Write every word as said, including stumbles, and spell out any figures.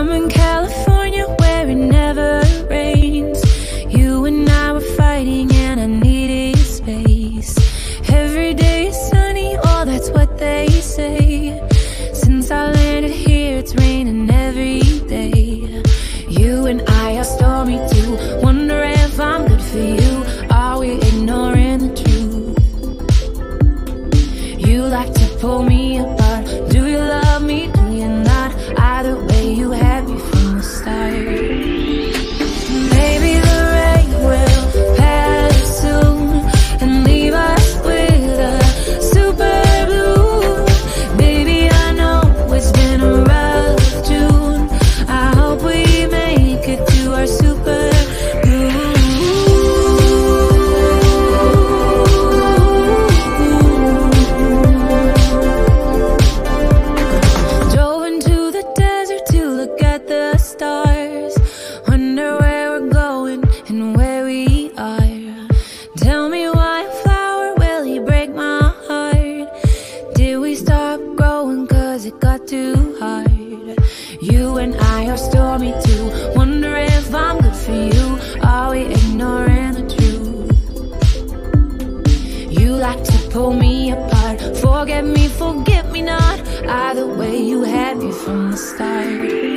I'm in California where it never rains. You and I were fighting and I needed space. Every day is sunny, oh that's what they say. Since I landed here it's raining every day. You and I are stormy too. Wonder if I'm good for you. Are we ignoring the truth? You like to pull me apart. Do you love me? Do you not? Either way you had me from the start. Maybe the rain will pass soon and leave us with a super blue. Baby, I know it's been a rough June. I hope we make it to our super blue. Drove into the desert to look at the stars. Wonder where we're going and where we are. Tell me why a flower, will he break my heart? Did we stop growing cause it got too hard? You and I are stormy too. Wonder if I'm good for you. Are we ignoring the truth? You like to pull me apart. Forget me, forget me not. Either way you had me from the start.